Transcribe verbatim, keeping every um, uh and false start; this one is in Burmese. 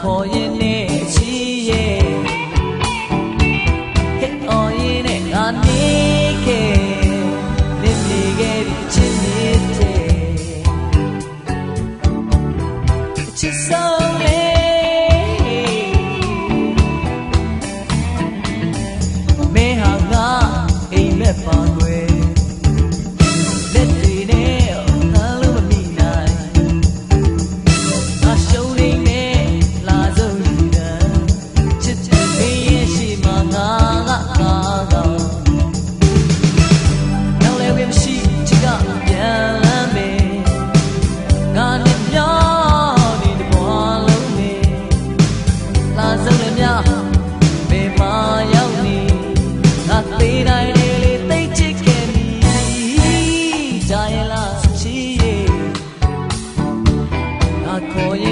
ခေါ်ရင်နဲ့ချီရဲ့ဟဲ့အော်ရင်နဲ့ငါနေခဲ့နေနေခဲ့ဒီချစ်နေတဲ့ချစ်ဆုံးလေးမင်းဟာငါအိမ်မက်ပါွယ်လက်တွေနဲ့ဟန်လို့မမိနိုင်ငါရှုံးနေနဲ့လာဆုံးယူတာချစ်တဲ့မင်းရဲ့ရှိမှငါကငါကနောက်လည်းဝင်ရှိချစ်ကပြန်လမ်းမယ်ငါနဲ့မြောင်းနေတဘွားလုံးနဲ့လာဆုံးလည်းများဘယ်မှာရောက်နေငါသေးတိုင်းလေးလေးသိချစ်ခဲ့ပြီကြာရင်လားချီရဲ့ငါခေါ်